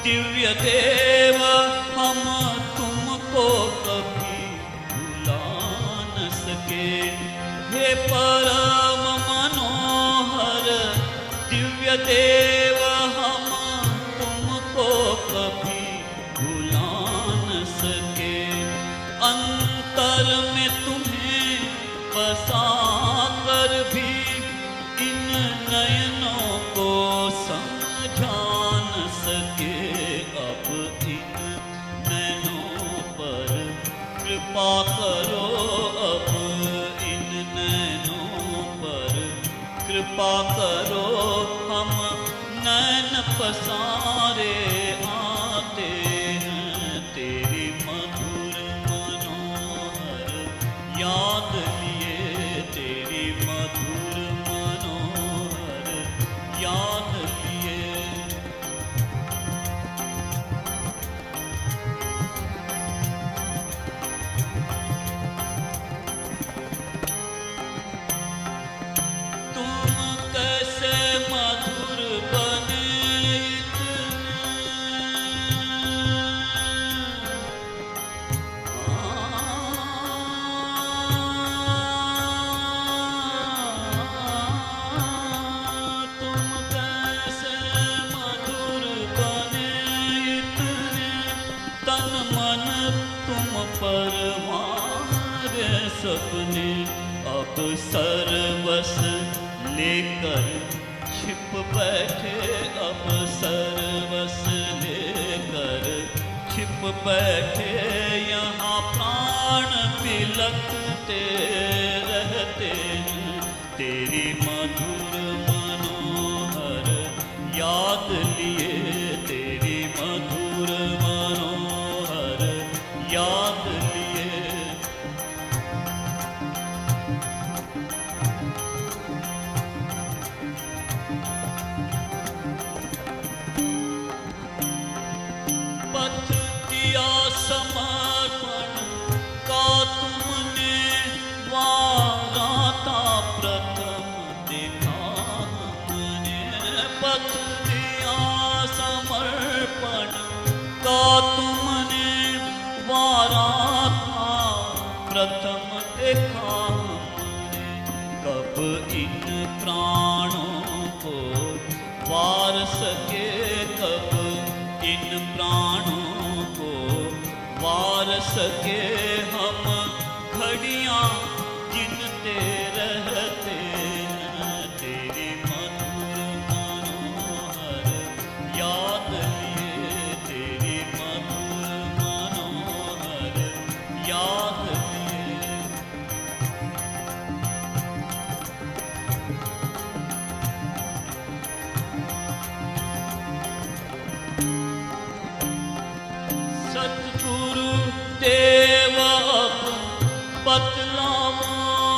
दिव्य देव हम तुमको कभी भुला न सके। हे परम मनोहर दिव्य देव हम तुमको कभी भुला न सके। अंतर में तुम्हें बसा कर भी इन नयनों को समझा न सके। अब इन नैनों पर कृपा करो, अब इन नैनों पर कृपा करो। हम नैन पसारे आते हैं तेरी मधुर मनोहर याद लिए, तेरी मधुर मनोहर याद लिए। तुम कैसे मधुर बने तुम कैसे मधुर बने इतने, तन मन तुम पर मारे सपने। अब सर्वस लेकर छिप बैठे, अब सर्वस लेकर छिप बैठे। यहाँ प्राण बिलखते रहते हैं तेरी मधुर मनोहर याद लिए, तेरी मधुर मनोहर याद लिए। पथ दिया समर्पण का तुमने, वाराता प्रथम देखा हमने। पथ दिया समर्पण का तुमने, वाराता प्रथम देखा हमने। कब इन प्राणों को वार सके, कब इन प्राणों को वार सके। हम घड़ियां गिनते रहते हैं तेरी मधुर मनोहर याद लिए, तेरी मधुर मनोहर याद लिए। सतगुरु देव अब बतलाओ,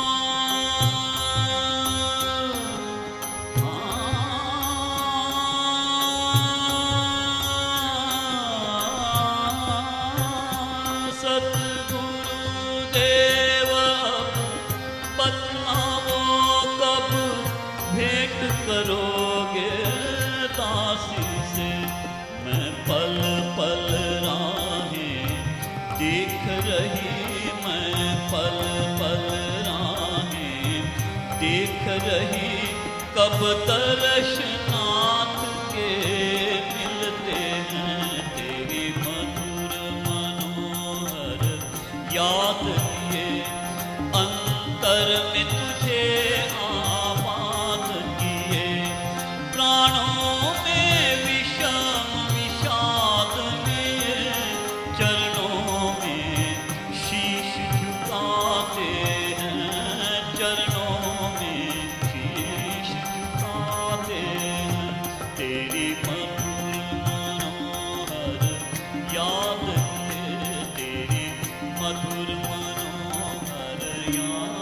सतगुरु देव अब बतलाओ। कब भेंट करोगे दासी से, मैं पल पल राहें देख रही, मैं पल पल राहें देख रही। कब दर्शनाथ के मिलते हैं तेरी मधुर मनोहर याद लिए। अंतर में तुझे आबाद किए, प्राणों में विषम विषाद में, चरणों में शीश झुकाते हैं, चरणों में शीश झुकाते हैं तेरी मधुर मनोहर याद लिए, तेरी मधुर मनोहर याद।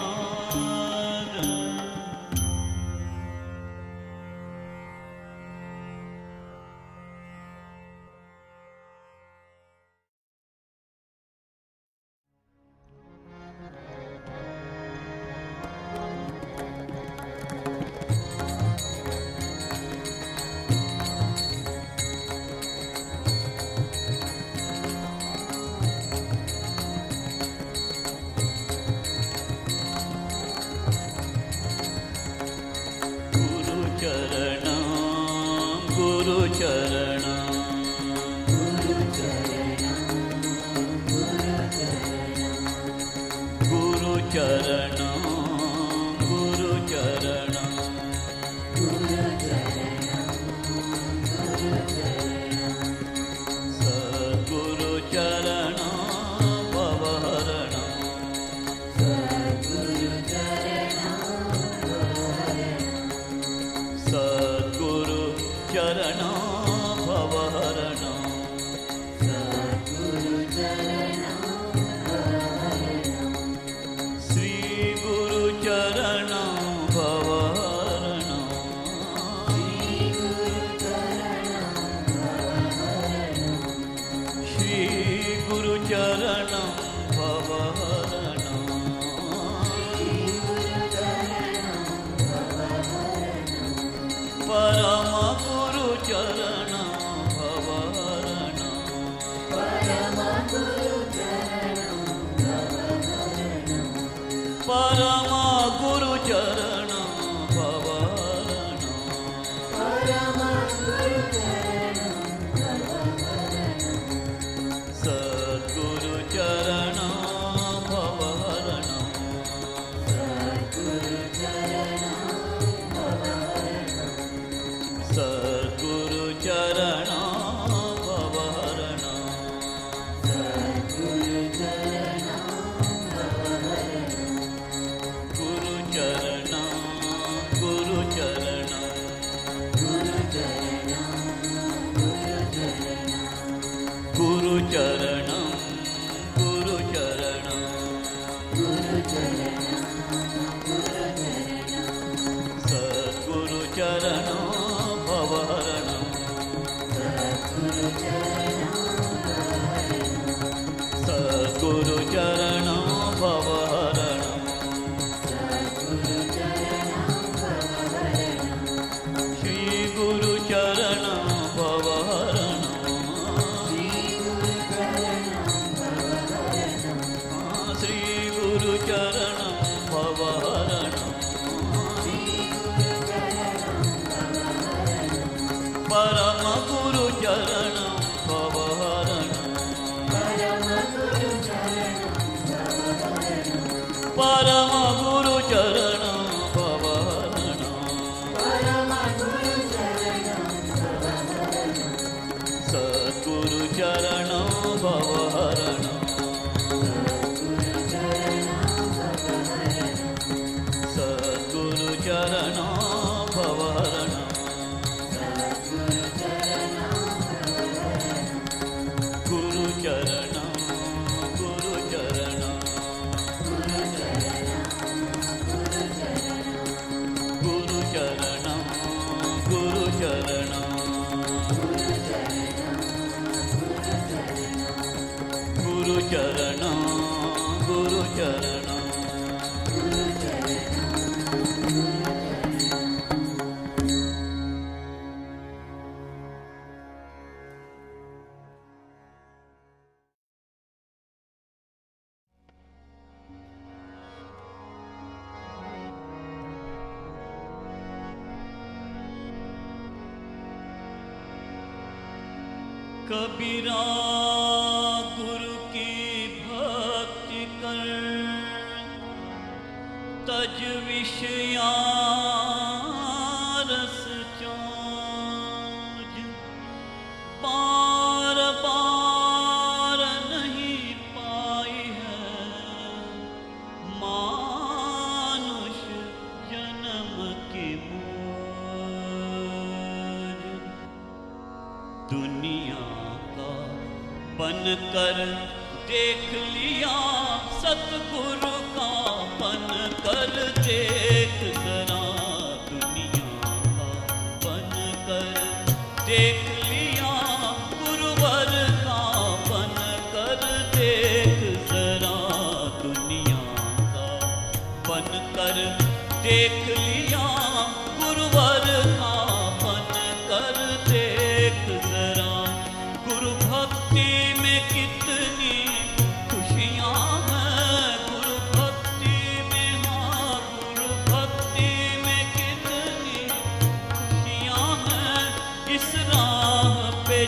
गुरु चरण गुरु चरण गुरु चरण सद्गुरु चरण भवहरण सद्गुरु चरण भवहरण श्री गुरु चरण भवहरण श्री गुरु चरण भवहरण परम गुरु चरण भवहरण परम गुरु चरण भवहरण सद्गुरु चरण भवहरण सद्गुरु चरण भवहरण गुरु चरण गुरु चरण गुरु चरण गुरु चरण सद्गुरु चरण भवहरण सद्गुरु चरण भवहरण श्री गुरु चरण भवहरण श्री गुरु चरण भवहरण परम गुरु चरण भवहरण परम गुरु चरण भवहरण सद्गुरु चरण भवहरण सद्गुरु चरण भवहरण गुरु चरण गुरु चरण गुरु चरण गुरु चरण गुरु चरण गुरु चरण कबीरा गुरु की भक्ति कर तज विषया रस चौज पार पार नहीं पाई है मानुष जन्म की मौज दुनिया बन कर देख लिया सतगुरु का बन कर देख जरा दुनिया का बन कर देख लिया गुरुवर का बन कर देख जरा दुनिया का बन कर देख लिया गुरुवर का बन कर देख जरा गुरु भक्ति में कितनी खुशियाँ हैं गुरु भक्ति में हाँ गुरु भक्ति में कितनी खुशियाँ हैं इस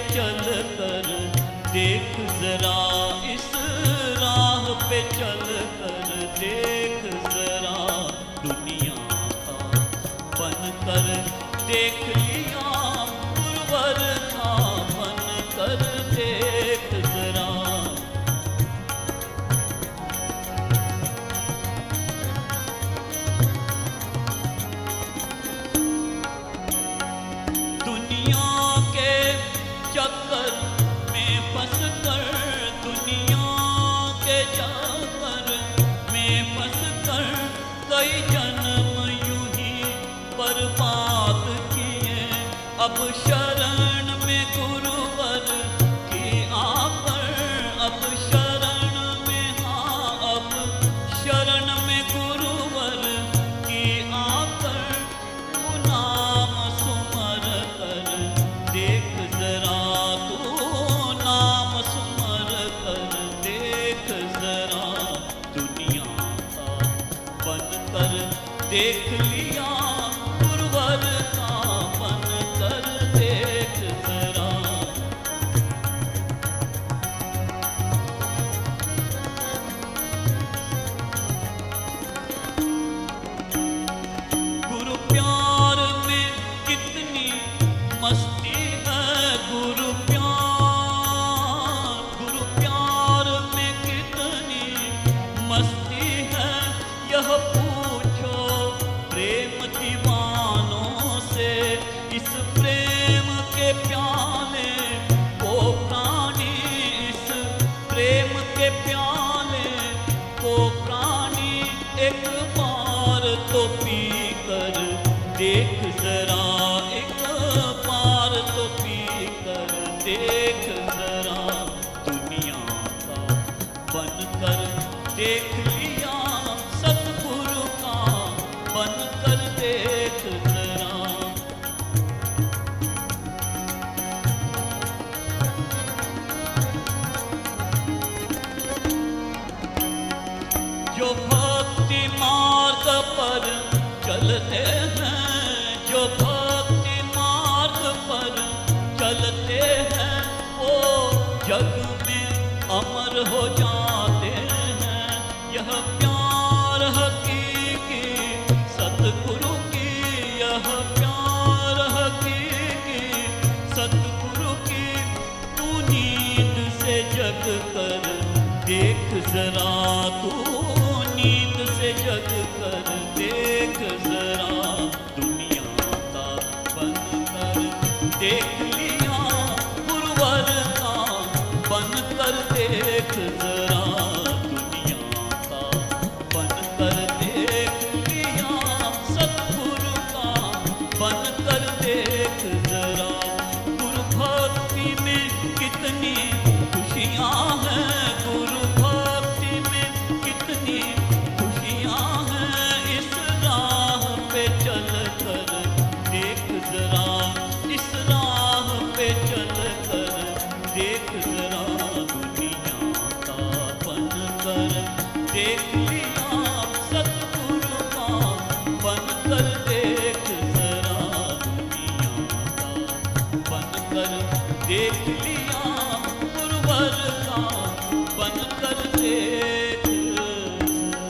चल कर देख जरा, इस राह पे चल कर देख जरा, दुनिया का बन कर देख लिया गुरुवर का बन कर देख जरा। दुनिया के चक्कर में फंस कर, दुनिया के चक्कर में फंस कर कई जन्म यूं ही बर्बाद किए। अब शरण में गुरुवर की आकर, अब शरण में, हाँ अब शरण में गुरुवर की आकर, तू नाम सुमर कर देख जरा, तू नाम सुमर कर देख जरा, दुनिया का बन कर देख लिया गुरुवर का बन कर देख जरा। गुरु प्यार में कितनी मस्ती है, गुरु प्यार में कितनी मस्ती है, यह पूछो प्रेम दीवानों से। इस प्रेम के प्याले को प्राणी, इस प्रेम के प्याले को प्राणी एक बार तो पी कर देख जरा, एक बार तो पी कर देख जरा, दुनिया का बन कर देख लिया सतगुरु का बन कर देख जरा। जो भक्ति मार्ग पर चलते हैं, जो भक्ति मार्ग पर चलते हैं, वो जग में अमर हो जाते हैं। यह प्यार हकीकी सतगुरु की, यह प्यार हकीकी सतगुरु की, तू नींद से जग कर देख जरा, तू नींद से जग कर देख जरा, दुनिया का बन कर देख लिया गुरुवर का बन कर देख जरा, दुनिया का बन कर देख लिया सतगुरु का बन कर देख जरा। गुरु भक्ति में कितनी खुशियाँ हैं, गुरु भक्ति में कितनी खुशियाँ हैं, इस राह पे चल कर देख जरा, इस राह पे चल कर देख जरा, दुनिया का बन कर देख लिया सतगुरु का बन कर देख जरा, दुनिया का बन कर देख लिया गुरुवर का बन कर देख जरा।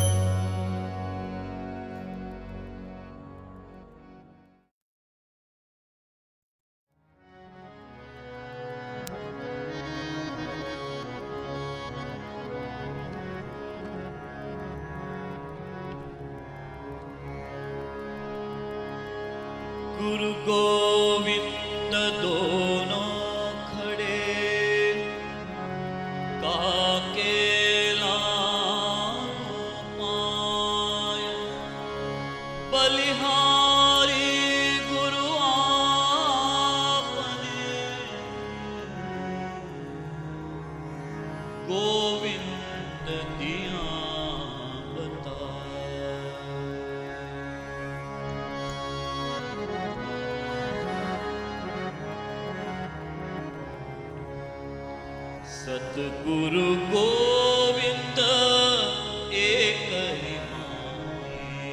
गुरु गोविंद दोनों खड़े, काके लाओ पाए, बलिहारी गुरु आपने, गोविंद दिया सतगुरु गोविंद एक ही माए,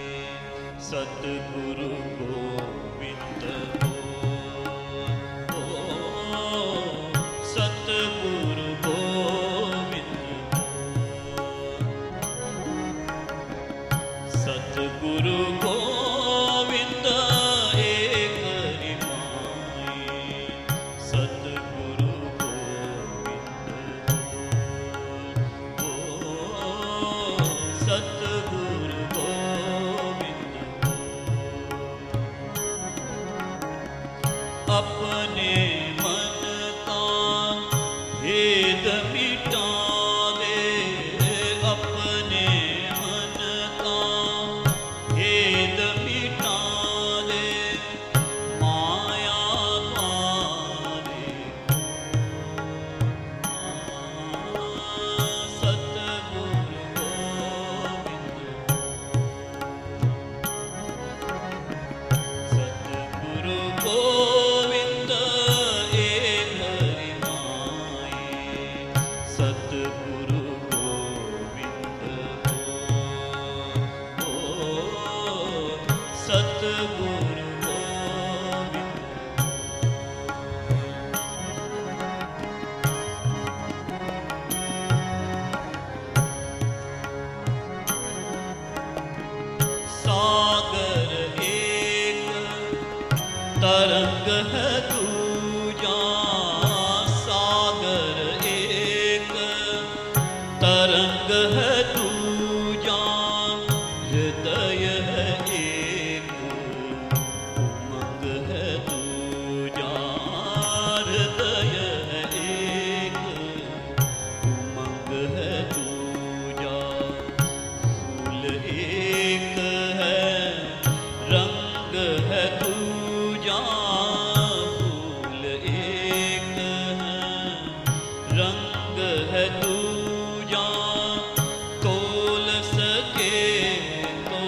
सतगुरु गोविंद हो। सतगुरु गोविंद सतगुरु गोविंद अपने मन का भेद मिटा दे, अपने मन का भेद मिटा दे, माया द्वारे सतगुरु गोविंद सतगुरु गोविंद सतगुरु गोविंद सागर एक तरंग है दूजा, सागर एक तरंग है दूजा, हृदय है एक उमंग है दूजा, हृदय है एक उमंग है दूजा, फूल एक है रंग है दूजा, फूल एक है रंग है दूजा, तोल सके तो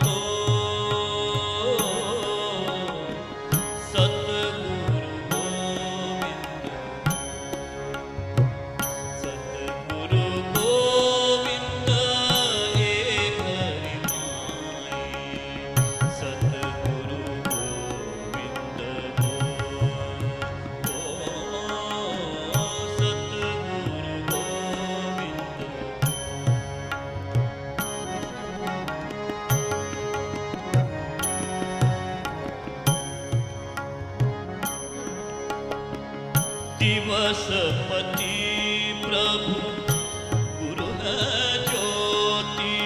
सतगुरु गोविंद एक हरि माई, सतगुरु गोविंद सतगुरु गोविंद दिवसपति प्रभु गुरु है ज्योति,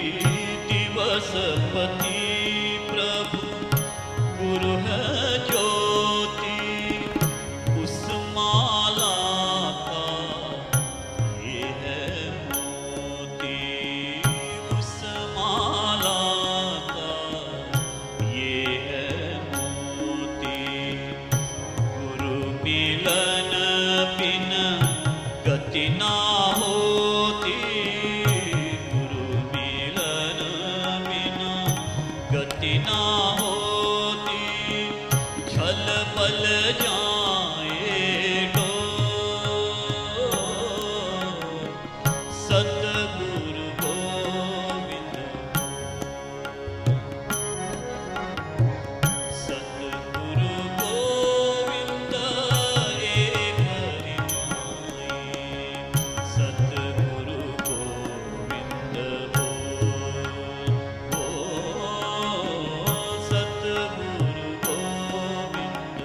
दिवसपति प्रभु गुरु है ज्योति, उस माला का ये है मोती, उस माला का ये है मोती, गुरु मिलन बिन गति ना होती, गुरु मिलन बिन गति ना होती, छल बल जाए डोर, सतगुरु गोविंद सतगुरु गोविंद एक हरि माई, सतगुरु गोविंद सतगुरु गोविंद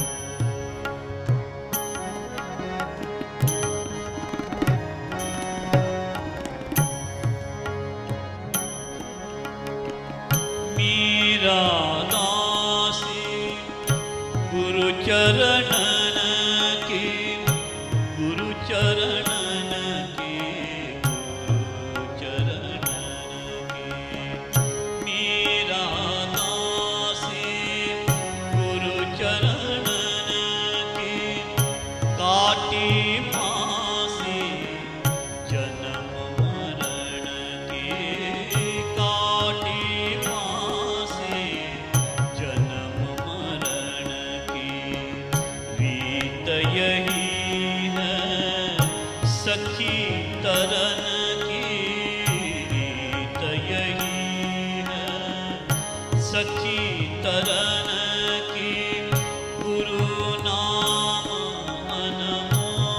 मीरा दासी गुरु चरणन की, गुरु चरणन की, गुरु चरणन की, मीरा दासी गुरु चरणन की, काटी फांसी जन्म मरण की, काटी फांसी जन्म मरण की, रीत यही है सखी तरन की, रीत यही है सखी तरन की, गुरु नाम अनमोल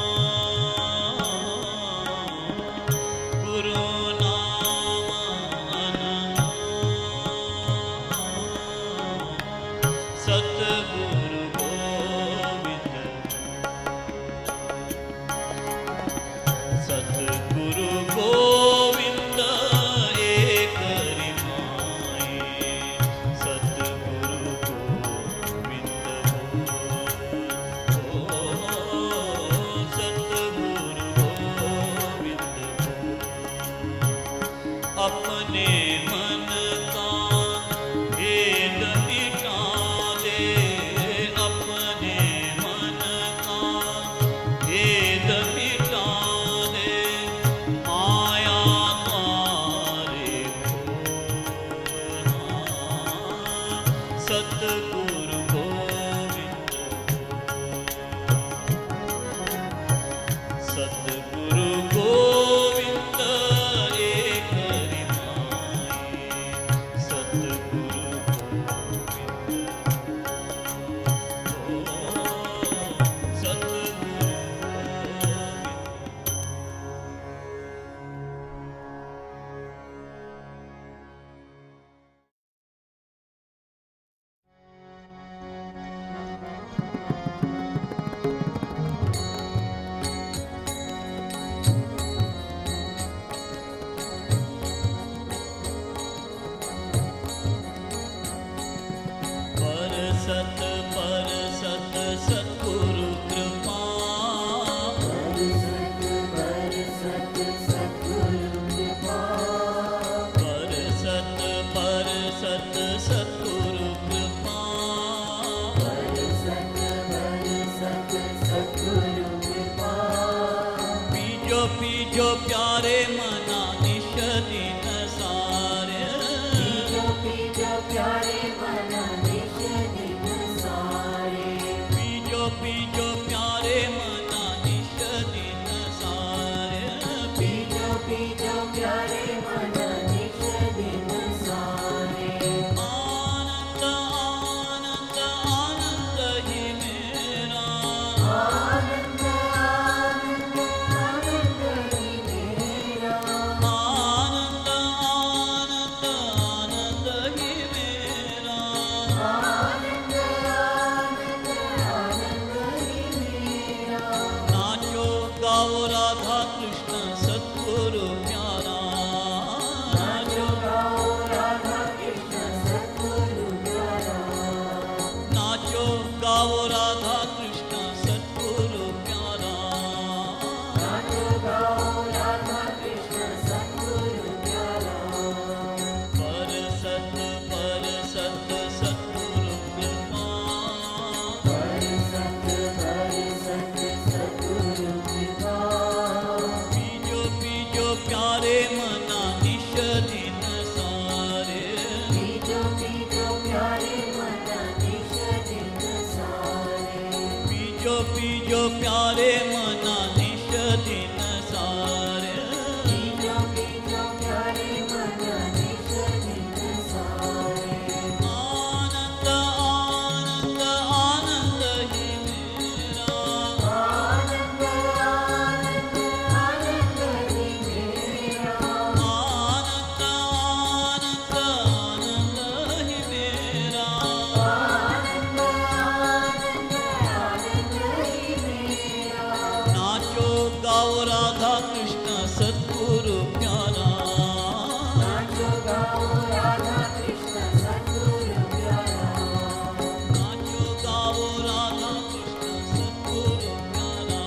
पीजो प्यारे मना निश दिन सारे पीजो पीजो प्यारे मना निश दिन सारे आनंद आनंद आनंद ही मेरा आनंद आनंद आनंद ही मेरा आनंद आनंद आनंद ही मेरा आनंद आनंद आनंद ही मेरा नाचो गाओ राधा कृष्ण सद्गुरु प्यारा नाचो गाओ राधा कृष्ण सद्गुरु प्यारा नाचो गाओ राधा कृष्ण सद्गुरु प्यारा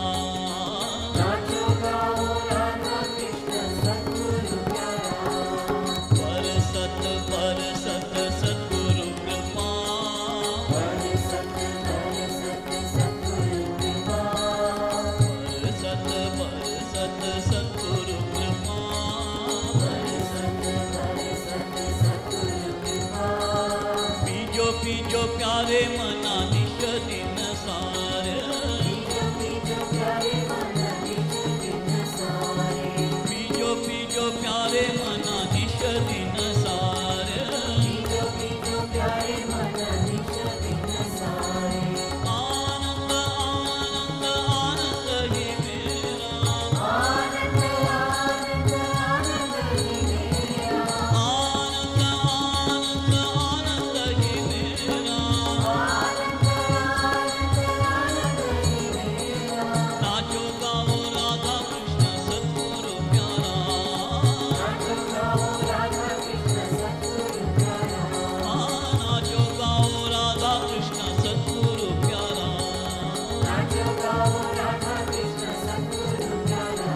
नाचो गाओ राधा कृष्ण सद्गुरु प्यारा बरसत बरसत सद्गुरु कृपा बरसत बरसत सद्गुरु कृपा बरसत बरसत सद्गुरु कृपा बरसत बरसत सद्गुरु कृपा पीजो पीजो प्यारे मना निश दिन सारे पीजो पीजो प्यारे मना निश दिन सारे पीजो पीजो प्यारे मना निश दिन सारे पीजो पीजो प्यारे मना निश दिन सारे आनंद आनंद आनंद ही मेरा आनंद आनंद आनंद ही मेरा आनंद आनंद आनंद ही मेरा आनंद आनंद आनंद ही मेरा नाचो गाओ राधा कृष्ण सद्गुरु प्यारा नाचो गाओ राधा कृष्ण सद्गुरु प्यारा नाचो गाओ राधा कृष्ण सद्गुरु प्यारा नाचो गाओ राधा कृष्ण सद्गुरु प्यारा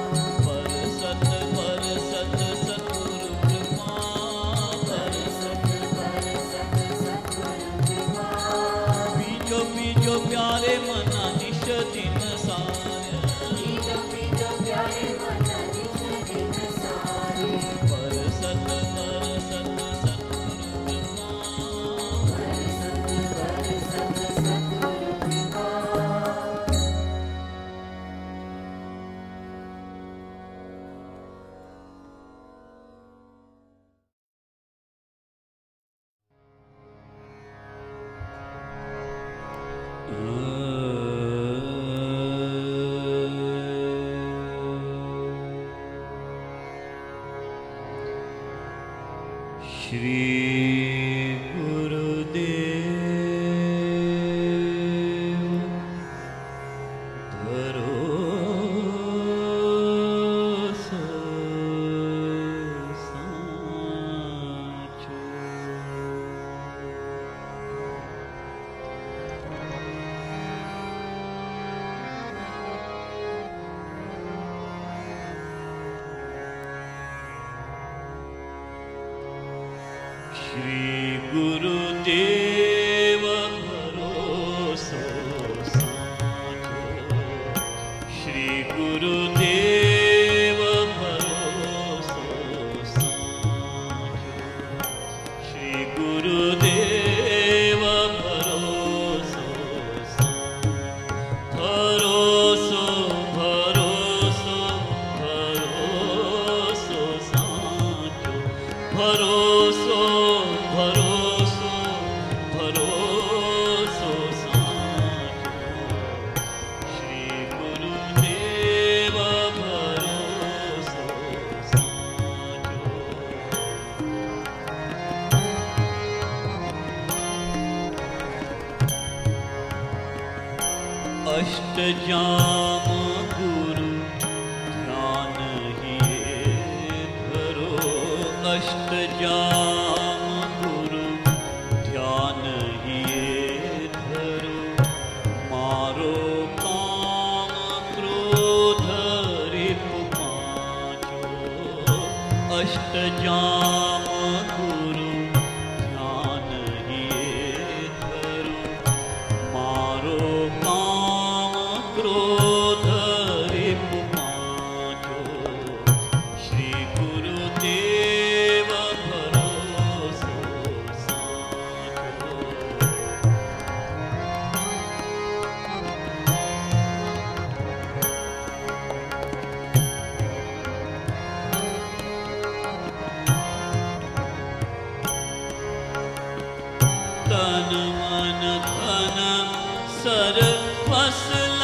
बरसत बरसत सद्गुरु कृपा बरसत बरसत सद्गुरु कृपा पीजो पीजो प्यारे मना निश दिन सारे पीजो पीजो प्यारे मना निश दिन सारे बरसत बरसत सद्गुरु कृपा बरसत बरसत सद्गुरु कृपा श्री गुरुदेव भरोसा साचो श्री गुरुदेव भरोसो साचो श्री गुरुदेव भरोसो साचो श्री गुरुदेव भरोसो भरोसो भरोसो भरोसो साचो भरोसो भरोसो भरोसो साचो श्री गुरुदेव भरोसो साचो अष्टजाम गुरु ध्यान हिये धरो अष्टजाम गुरु ध्यान हिये धरो मारो काम क्रोध रिपु पांचो अष्टजाम गुरु ध्यान हिये धरो मारो काम क्रोध रिपु पांचो श्री गुरुदेव भरोसो बस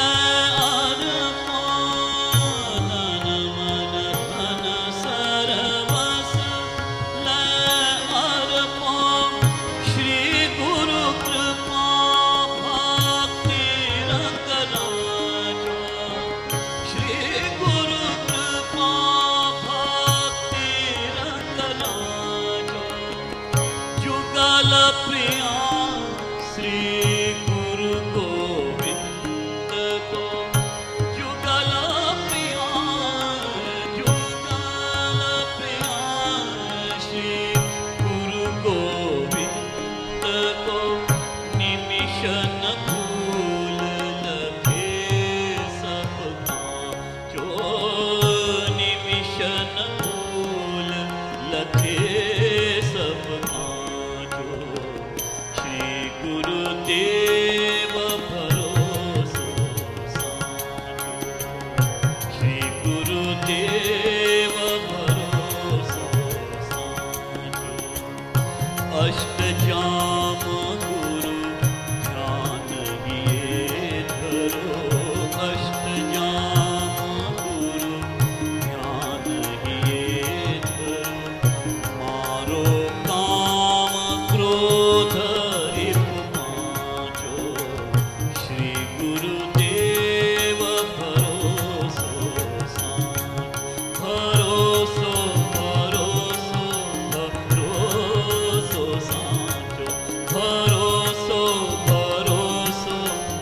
तन मन धन सरवस अर्पो श्री गुरु कृपा भक्ति रंग राजो श्री गुरु कृपा भक्ति रंग राजो जुगल प्रिया श्री गुरु गोविंद को जुगल प्रिया श्री गुरु गोविंद को निमिष न भूल लगे सबका जो निमिष न भूल लगे सबका जो श्री गुरुदेव भरोसो साजो श्री गुरुदेव भरोसो साजो अष्टजाम गुरु ध्यान हिये धरो अष्टजाम गुरु ध्यान हिये धरो मारो काम क्रोध रिपु पांचो श्री गुरुदेव भरोसो भरोसो भरोसो भरोसो साचो भरोसो भरोसो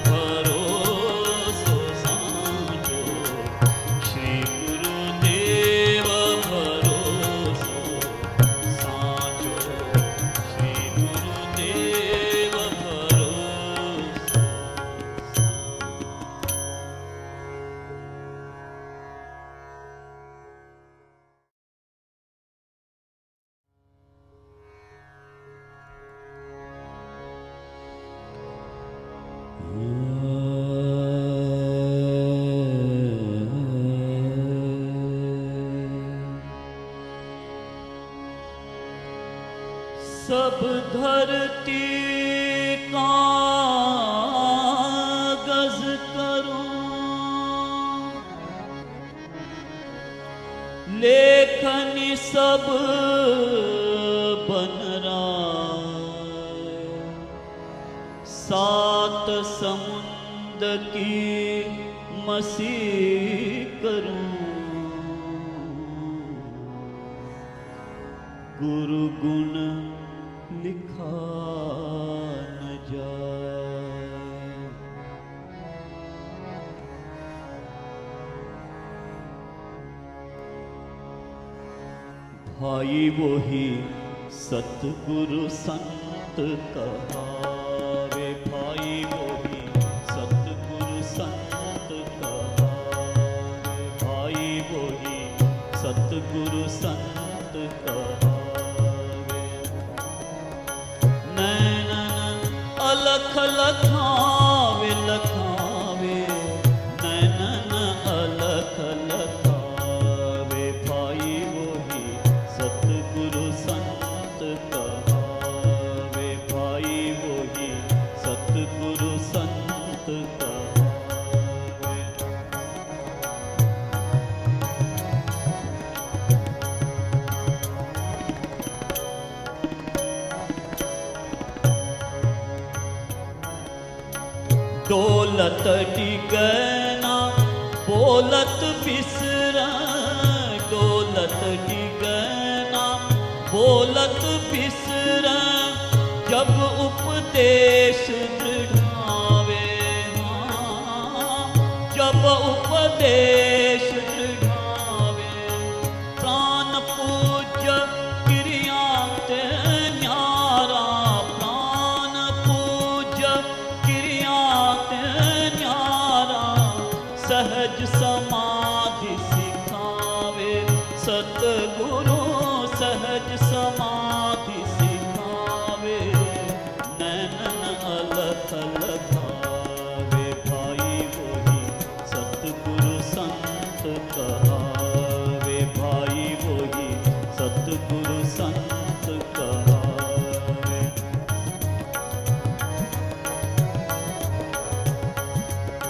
भरोसो साचो श्री गुरुदेव भरोसो साचो श्री गुरुदेव भरोसो सब धरती कागज करूं लेखनी सब बन राय सात समुंद की मसी करूं गुरु गुण लिखा न जाए भाई वही सतगुरु संत कहावे भाई वही सतगुरु संत कहावे भाई वही सतगुरु संत कहावे नैनन अलख लखावे लखावे नैनन अलख लखावे भाई वही सतगुरु संत कहावे भाई वही सतगुरु संत कहावे दौलत डिगना बोलत बिसरा दौलत डिगना बोलत बिसरा जब उपदेश दृढ़ावे जब उपदेश दृढ़ावे प्राण पूज्य क्रिया ते न्यारा प्राण पूज्य क्रिया ते न्यारा सहज समाधि सिखावे सतगुरु सहज समाधि सिखावे नैनन अलख लखावे भाई वही सतगुरु संत कहावे भाई वही सतगुरु संत कहावे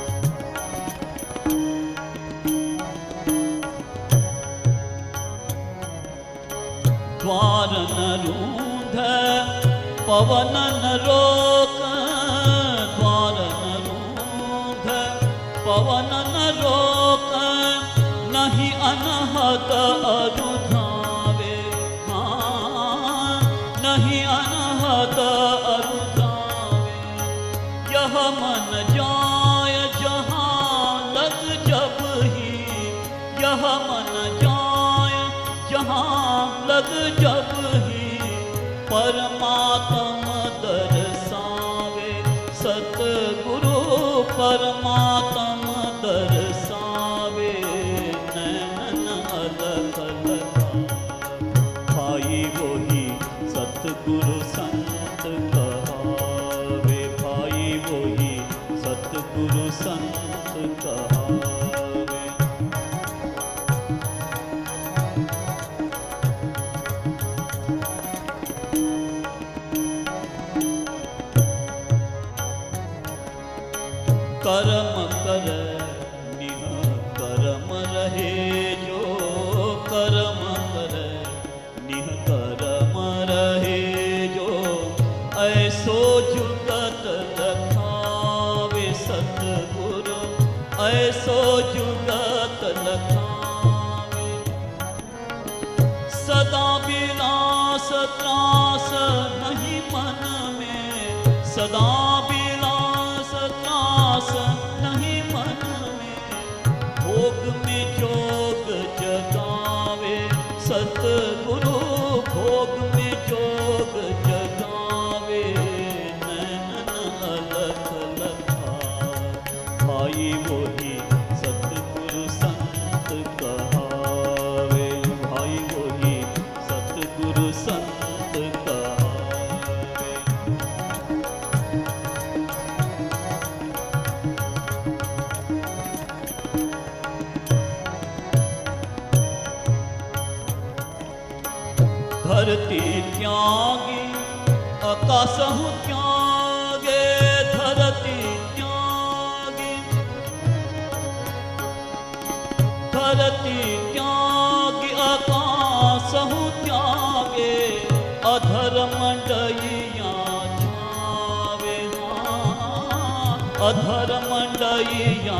रूंध पवन न रोक द्वार न रूंध पवन न रोक नहीं अनहद अरुधावे हाँ नहीं अनहद अरुधावे यह मन जाय जहाँ लग जब ही यह मन जाय जहाँ लग जब ही परमात्मा दर्शावे सतगुरु परमात्मा दर्शावे नैनन अलग अलग भाई वही सतगुरु संत कहावे भाई वही सतगुरु संत कहावे कर्म कर निह कर्म रहे जो कर्म कर निह कर्म रहे जो ऐसो जुगत लखावे सतगुरु ऐसो जुगत लखावे सदा विलास त्रास नहीं मन में सदा नहीं मन में भोग में जोग जगावे सतगुरु भोग में जोग जगावे नैनन अलग लखावे भाई वही सतगुरु संत कहावे भाई वही सतगुरु संत कहावे धरती त्यागी आकाशहु त्यागे धरती त्यागी धरती त्यागी आकाशहु त्यागे अधर्म डैया छावे अधर्म डैया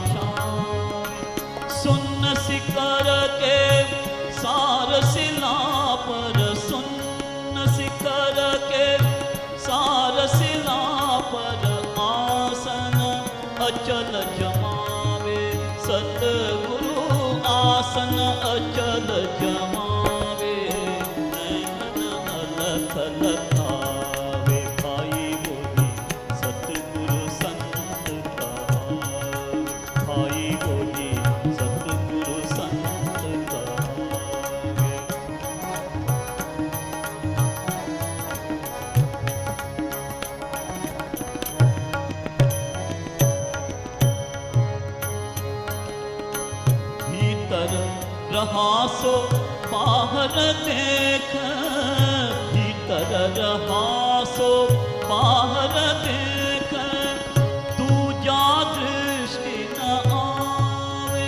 छावे सुन्न सिकर के सार सिला पर सुन्न सिकर के सार सिला पर आसन अचल जमावे सतगुरु आसन अचल जमावे नैनन अलख लखावे भाई वही सतगुरु संत कहावे भाई वही सतगुरु संत कहावे भीतर रहा सो बाहर देख भीतर रहा सो बाहर देख दूजा दृष्टि न आवे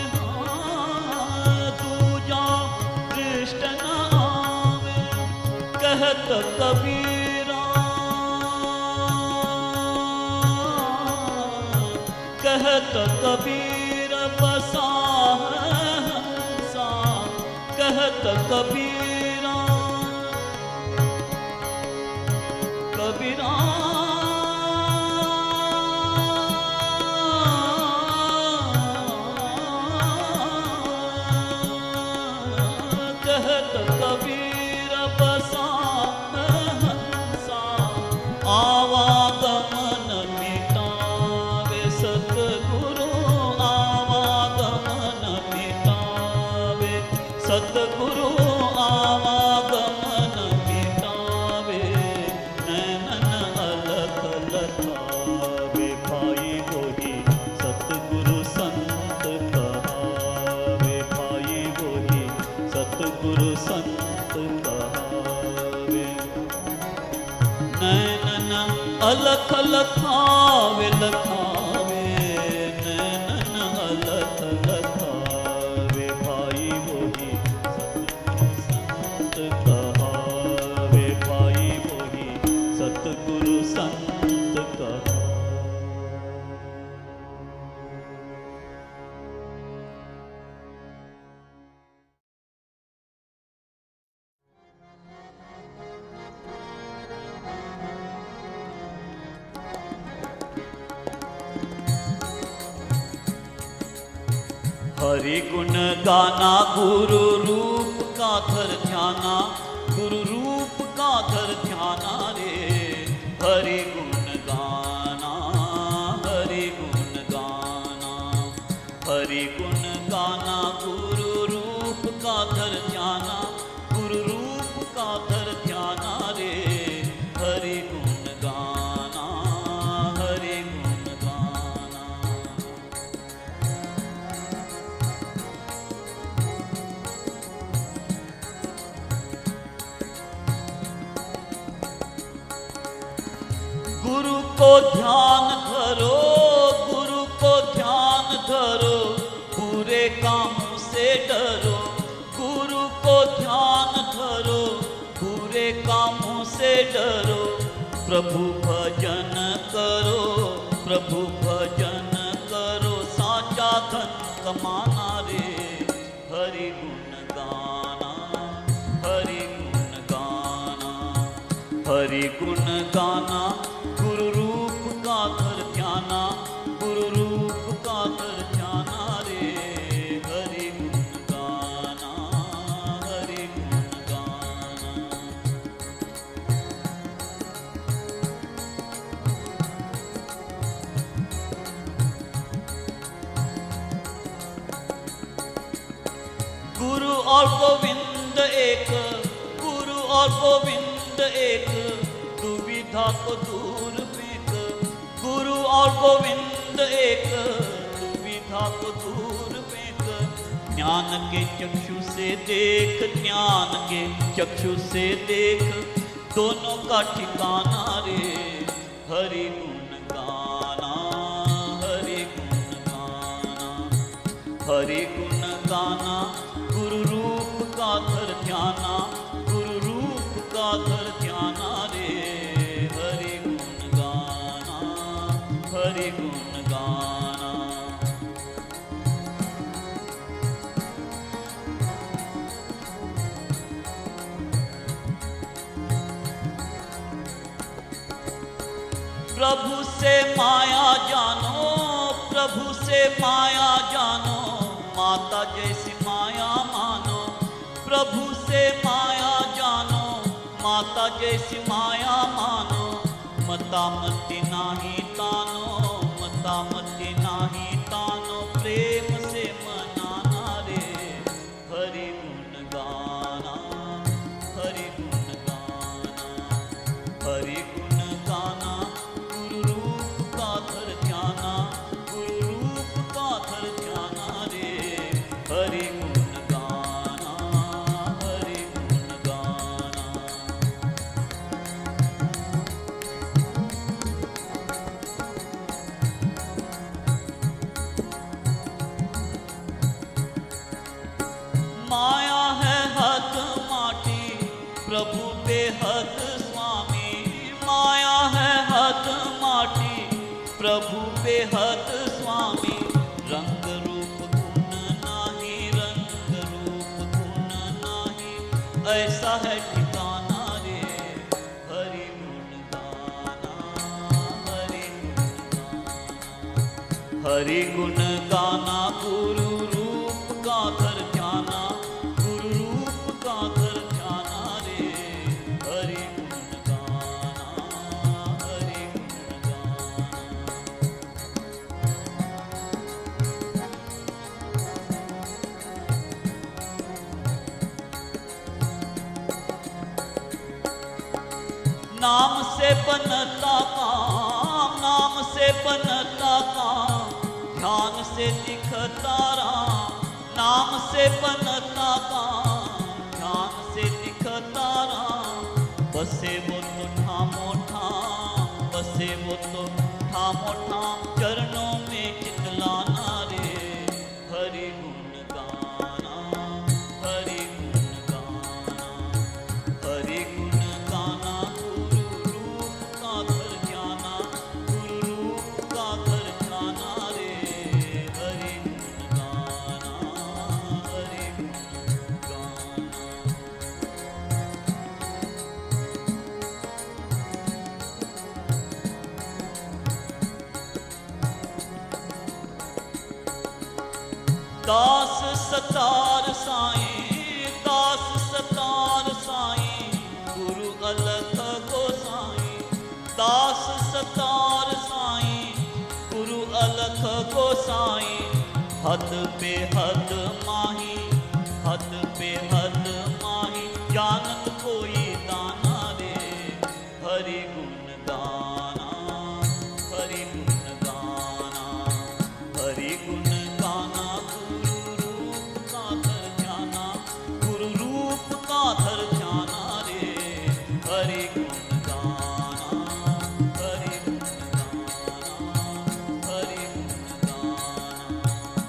दूजा दृष्टि न आवे कहत कबीरा कहत कबीर बसा कहत कबीरा कबीरा कहत कबीर बसा आवागमन मिटावे सतगुरु आवागमन मिटावे सतगुरु आवागमन मिटावे नैनन अलख लखावे भाई वही सतगुरु संत कहावे भाई वही सतगुरु संत कहावे नैनन अलख लखावे लखावे नैनन अलख लखावे भाई वही सतगुरु संत कहावे हरि गुण गाना गुरु रूप का धर ध्याना, गुरु रूप का धर ध्याना रे। हरि गुण गाना, हरि गुण गाना, हरि गुण गाना गुरु रूप का धर ध्याना, गुरु रूप का धर ध्याना रे। हरि गुण गाना, हरि गुण गाना। गुरु को ध्यान धरो, गुरु को ध्यान धरो, बुरे कामों से डरो। गुरु को ध्यान धरो, बुरे कामों से डरो। प्रभु भजन करो, प्रभु भजन करो, साचा धन कमाना रे। हरि गुण गाना, हरि गुण गाना, हरि गुण गाना गुरु रूप का धर ध्याना, गुरु रूप का धर ध्याना रे। हरि गुण गाना, हरि गुण गाना। गुरु और गोविंद एक, गुरु और गोविंद एक, दुविधा को दूर फेंक। गुरु और गोविंद एक, दुविधा को दूर फेंक। ज्ञान के चक्षु से देख, ज्ञान के चक्षु से देख, दोनों का ठिकाना रे। हरि गुण गाना, हरि गुण गाना, हरि गुण गाना गुरु रूप का धर ध्याना, गुरु रूप का धर ध्याना रे। हरि गुण गाना, हरि गुण गाना। प्रभु से माया जानो, प्रभु से माया जानो, माता जैसी माया मानो। प्रभु से माया जानो, माता जैसी माया मानो। मता मति नाही तानो, मता मति नाही तानो, प्रेम से मनाना रे। हरि गुण गाना, हरि गुण गाना, हरि गुण गाना गुरु रूप का धर ध्याना, गुरु रूप का धर ध्याना रे। हरि गुण गाना, हरि गुण गाना। माया है हद माटी, प्रभु बेहद स्वामी। माया है हद माटी, प्रभु बेहद स्वामी। रंग रूप गुण नाही, रंग रूप गुण नाही, ऐसा है ठिकाना रे। हरि गुण गाना, हरि गुण गाना, हरि गुण गाना गुरु रूप का धर ध्याना, गुरु रूप का धर ध्याना रे। हरि गुण गाना, हरि गुण गाना। नाम से बनता काम, नाम से बनता काम, ध्यान से दिखता राम। नाम से बनता काम, ध्यान से दिखता राम। बसे वो तो ठामो ठाम, बसे वो तो ठामो ठाम, चरणों में चितलाना रे। हरि गुण गाना, हरि गुण गाना, हरि गुण गाना गुरु रूप का धर ध्याना, गुरु रूप का धर ध्याना रे। हरि गुण गाना, हरि गुण गाना। दास सतार साईं, दास सतार साईं, गुरु अलख गोसाईं। दास सतार साईं, गुरु अलख गोसाईं। हद पे हद माही, हद पे हद माही, जानत कोई दाना रे। हरि गुण गाना, हरि गुण गाना, हरि गुण गाना। गुरु रूप का धर जाना, गुरु रूप का धर जाना रे। हरि गुण गाना, हरि गुण गाना, हरि गुण गाना।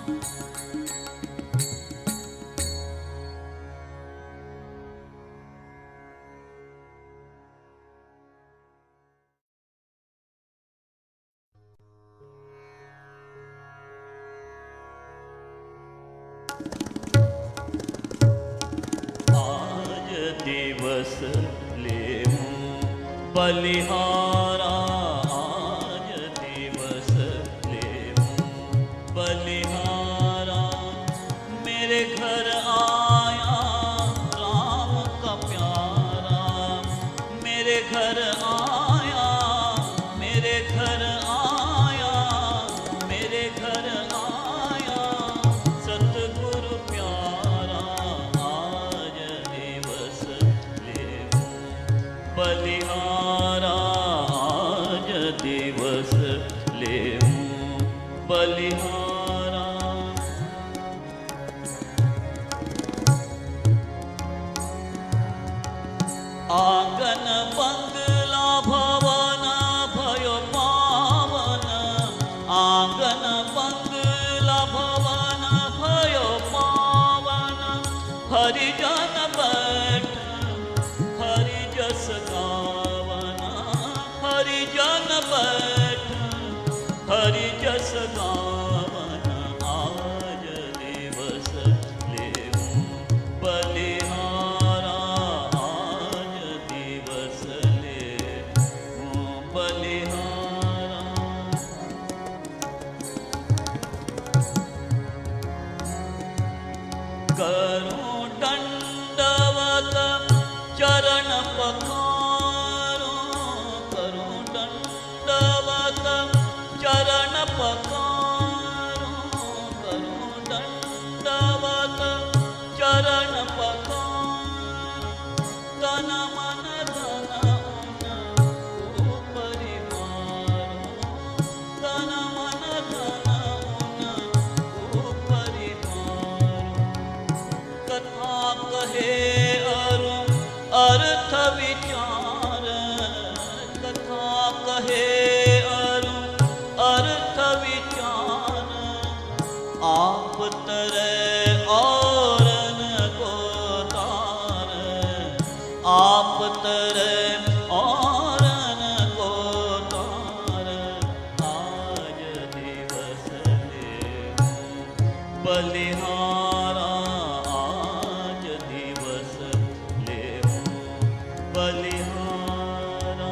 आज दिवस लेऊं बलिहारा, आज दिवस लेऊं बलिहारा। मेरे घर आया राम का प्यारा, मेरे घर आया, मेरे घर आया, मेरे घर आया सतगुरु प्यारा। आज दिवस लेऊं बलिहारा, आज दिवस लेऊं बलिहारा। आंगन बंगला भवन भयो पावन, आंगन बंगला भवन भयो पावन। हरिजन बैठ हरि जस गावन, हरिजन बैठ हरि जस गावन। आज दिवस लेऊं बलिहारा, आज दिवस लेऊं बलिहारा। करूं दंडवत चरण पखारूं, करूं दंडवत चरण पखारूं, करूं दंडवत चरण पखारूं। तन मन धन उन ऊपरि मारूं, तन मन धन उन ऊपरि मारूं। कथा कहे अरु अर्थ विचार, कथा कहे अरु अर्थ विचार। आप तरे औरन को तार, आप तरे औरन को तार। आज दिवस लेऊं बलिहारा, आज दिवस लेऊं बलिहारा।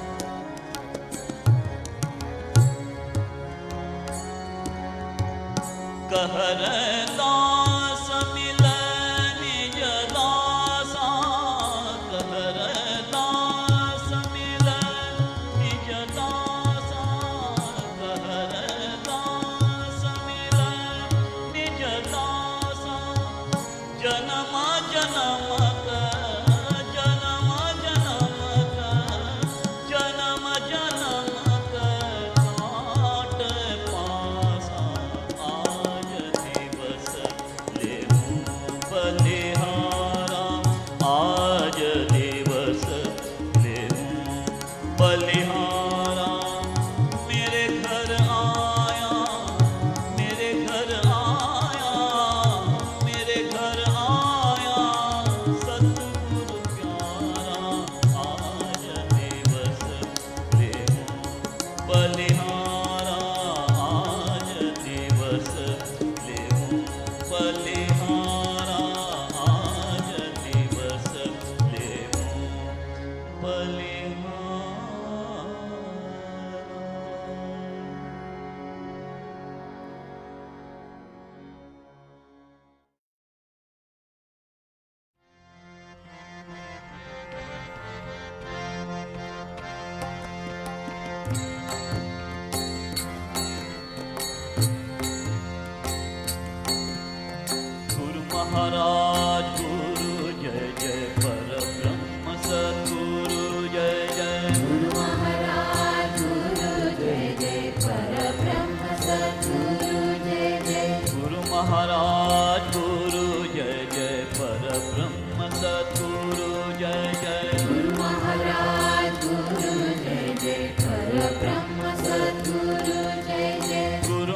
कहर दास मिलै निज दासा, कहर दास मिलै निज दासा, कहर दास मिलै निज दासा। जन्म जन्म का, जन्म जन्म का, जन्म जन्म का घाट पासा। आज दिवस महाराज गुरु जय जय पर ब्रह्म सद्गुरु जय जय गुरु महाराज गुरु जय जय पर ब्रह्म सद्गुरु जय जय गुरु महाराज गुरु जय जय पर ब्रह्म सद्गुरु जय जय गुरु महाराज गुरु जय जय पर ब्रह्म सद्गुरु जय जय गुरु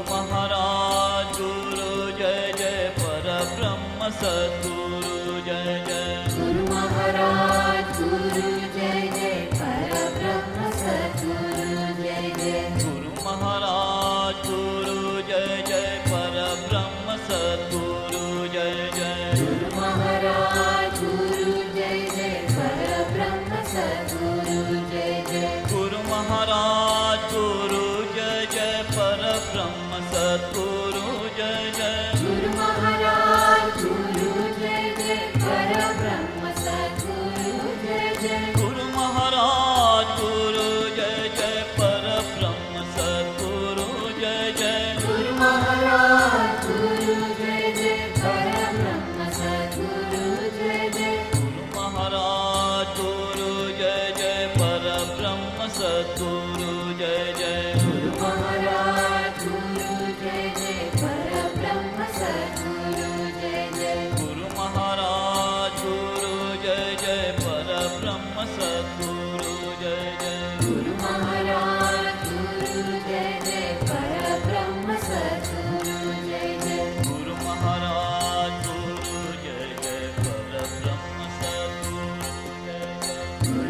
महाराज गुरु जय जय पर ब्रह्म सद्गुरु जय जय गुरु महाराज गुरु जय जय पर ब्रह्म सद्गुरु जय जय गुरु महाराज गुरु जय जय पर ब्रह्म सद्गुरु जय जय गुरु महाराज गुरु जय जय पर ब्रह्म सद्गुरु जय जय गुरु महाराज गुरु जय जय पर ब्रह्म सद्गुरु जय जय गुरु महाराज गुरु जय जय पर ब्रह्म सद्गुरु जय जय गुरु महाराज गुरु जय जय पर ब्रह्म सद्गुरु जय जय गुरु महाराज गुरु जय जय पर ब्रह्म सद्गुरु जय जय गुरु महाराज गुरु जय जय पर ब्रह्म सद्गुरु जय जय गुरु महाराज गुरु जय जय पर ब्रह्म सद्गुरु जय जय गुरु महाराज गुरु जय जय पर ब्रह्म सद्गुरु जय जय गुरु महाराज गुरु जय जय पर ब्रह्म सद्गुरु जय जय गुरु महाराज गुरु जय जय पर ब्रह्म सद्गुरु जय जय गुरु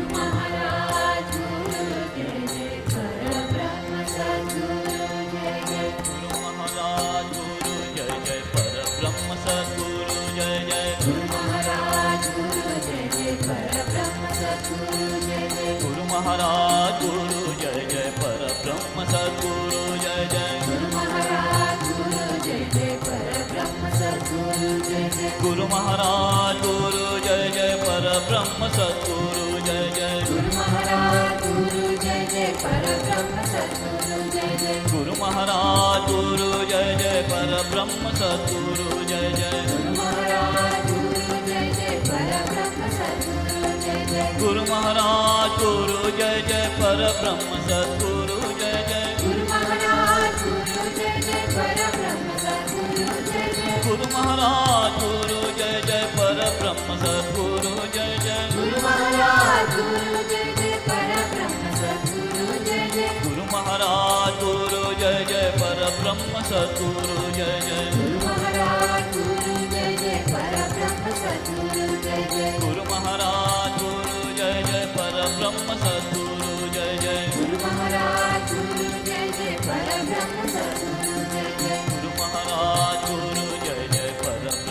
महाराज गुरु जय जय पर ब्रह्म सद्गुरु जय जय गुरु महाराज गुरु जय जय पर ब्रह्म सद्गुरु जय जय गुरु महाराज गुरु जय जय पर ब्रह्म सद्गुरु जय जय गुरु महाराज गुरु जय जय पर ब्रह्म सद्गुरु जय जय गुरु महाराज गुरु जय जय पर ब्रह्म सद्गुरु जय जय गुरु महाराज गुरु जय जय पर ब्रह्म सद्गुरु जय जय गुरु महाराज गुरु जय जय पर ब्रह्म सद्गुरु जय जय गुरु महाराज गुरु जय जय पर ब्रह्म सद्गुरु जय जय गुरु महाराज गुरु जय जय पर ब्रह्म सद्गुरु जय जय गुरु महाराज गुरु जय जय पर ब्रह्म सद्गुरु जय जय गुरु महाराज गुरु जय जय पर ब्रह्म सद्गुरु जय जय गुरु महाराज गुरु जय जय पर ब्रह्म सद्गुरु जय जय गुरु महाराज गुरु जय जय पर ब्रह्म सद्गुरु जय जय गुरु महाराज गुरु जय जय पर ब्रह्म सद्गुरु जय जय गुरु महाराज गुरु जय जय पर ब्रह्म सद्गुरु जय जय गुरु महाराज गुरु जय जय पर ब्रह्म सद्गुरु जय जय गुरु महाराज गुरु जय जय पर ब्रह्म सद्गुरु जय जय गुरु महाराज गुरु जय जय पर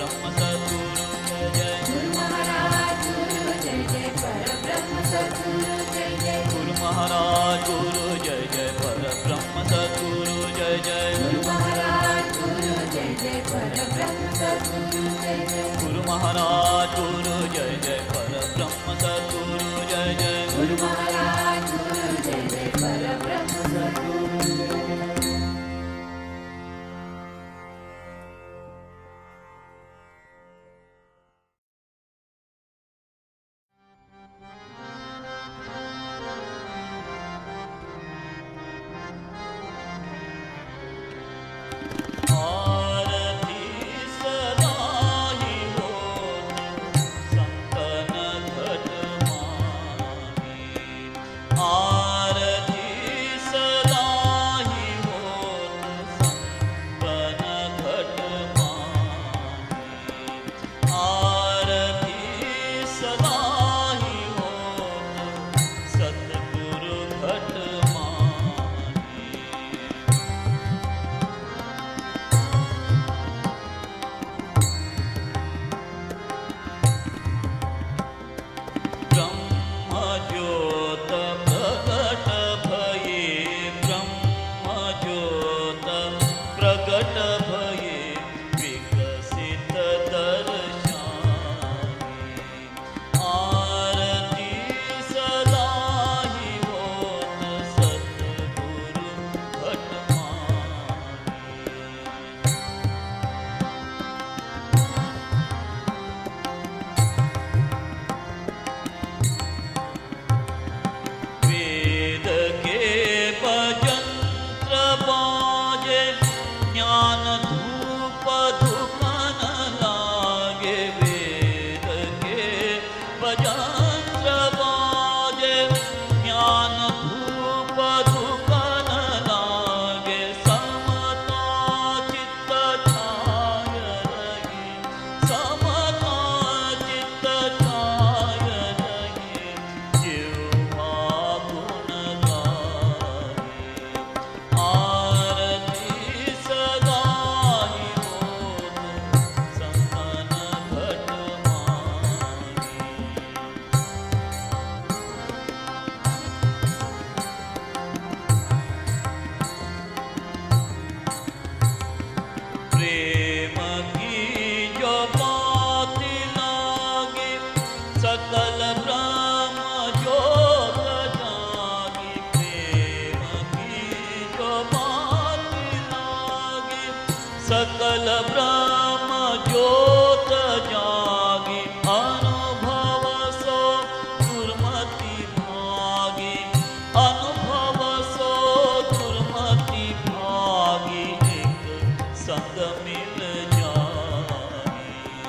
सकल ब्रह्म ज्योत जागी अनुभव सो दुर्मति भागी अनुभव सो दुर्मति भागी एक संग मिल जागी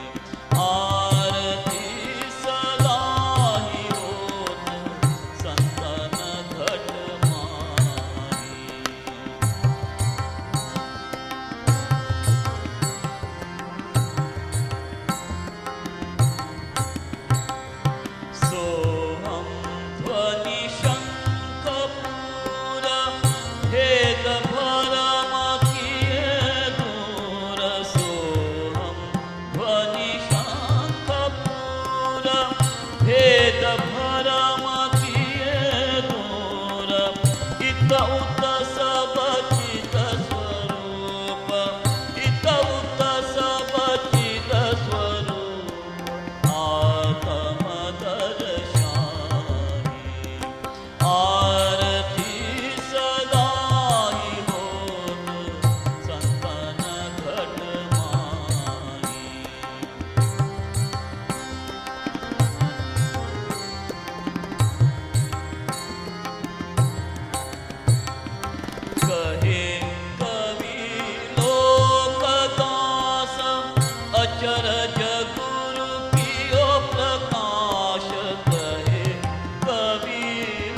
आरती सदा ही होत संतन घट माही सोहम ध्वनि शंख पूर भेद भरम किए दूर सोहम ध्वनि शंख पूर भेद भरम किए दूर इत उत सब चित स्वरूप इत उत सब चित स्वरूप आत्म दर्शानी आरती सदा ही होत संतन घट माही कहे कवि लोकदास अचरज गुरु कियो प्रकाश कहे कवि